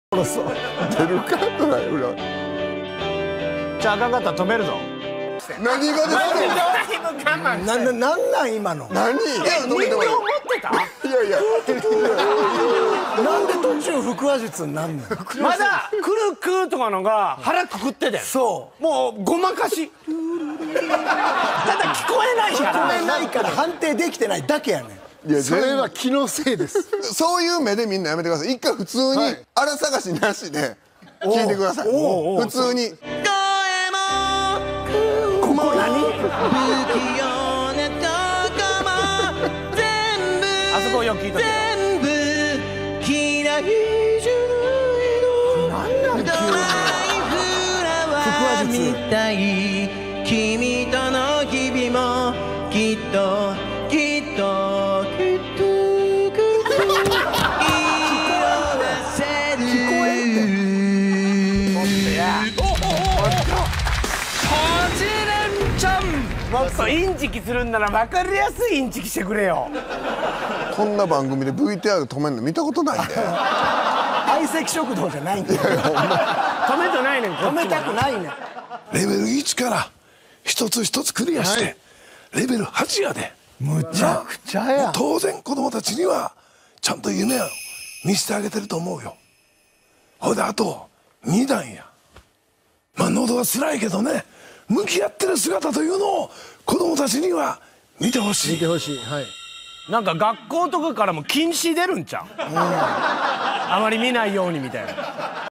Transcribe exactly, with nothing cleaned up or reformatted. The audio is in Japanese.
出るかドライブラじゃああかんかったら止めるぞ。 何がですか。 なななんなん今の。 何？いや人形持ってた？ いやいや。 なんで途中腹話術になんの。 まだくるくるとかのが腹くくっててん。 そう。 もうごまかし。ただ聞こえないか聞こえら。 ないから判定できてないだけやねん。 いやそれは気のせいです。 そういう目でみんなやめてください。一回普通にあら探しなしで聞いてください。普通に。 ここ何？ あそこよく聞いたけど。 なんなん急に。腹話術。 君との日々もきっときっときっともっとインチキするんなら分かりやすいインチキしてくれよ。 こんな番組で ブイティーアール 止めんの見たことないんで。 相席食堂じゃないんだよ。 止めてないねん。 止めたくないねん。 レベルいちから一つ一つクリアして、レベルはちやで。 むちゃくちゃや。 当然子供たちにはちゃんと夢を見せてあげてると思うよ。ほいであとに段や。まあ喉は辛いけどね、向き合ってる姿というのを子供たちには見てほしい。 見てほしい。はい。 なんか学校とかからも禁止出るんちゃう？あまり見ないようにみたいな。